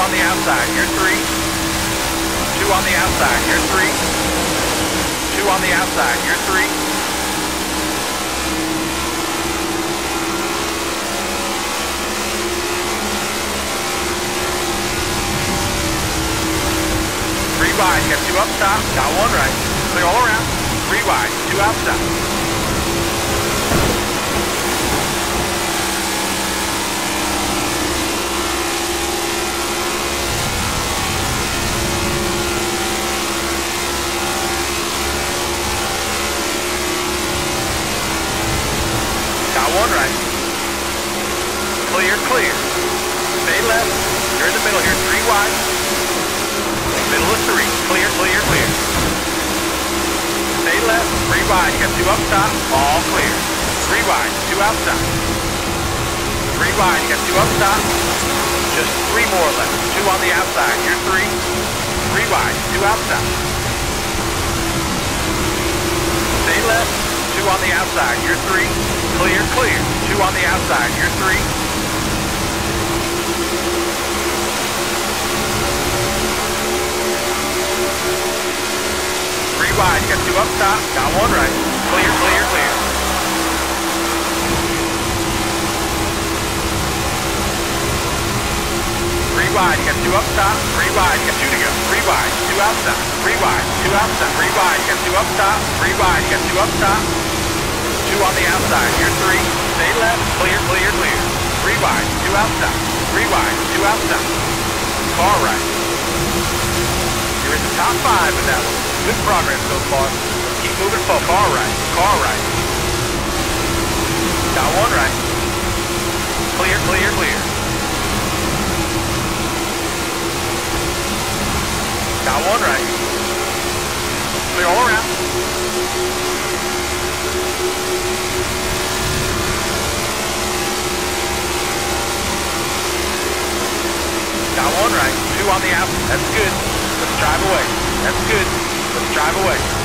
on the outside, you're 3. 2 on the outside, you're 3. 2 on the outside, you're 3. 3 wide, got 2 up top, got 1 right. Clear all around. 3 wide, 2 outside. Got 1 right. Clear, clear. Stay left. You're in the middle here, 3 wide. Middle of 3. Clear, clear, clear. Stay left. 3 wide. You got 2 up top. All clear. 3 wide. 2 outside. 3 wide. You got 2 up top. Just 3 more left. 2 on the outside. You're 3. 3 wide. 2 outside. Stay left. 2 on the outside. You're 3. Clear, clear. 2 on the outside. You're 3. 3 wide, you got 2 up top, got 1 right. Clear, clear, clear. 3 wide, you got 2 up top, 3 wide, you got 2 to go. 3 wide, 2 outside, 3 wide, 2 outside, 3 wide, you got 2 up top, 3 wide, you got 2 up top, 2 on the outside, you're 3. Stay left, clear, clear, clear. 3 wide, 2 outside, 3 wide, 2 outside. Far right. You're in the top 5 with that one. Good progress so far. Keep moving forward. Car right. Car right. Got 1 right. Clear, clear, clear. Got 1 right. Clear all around. Got 1 right. 2 on the out. That's good. Let's drive away. That's good. Let's drive away.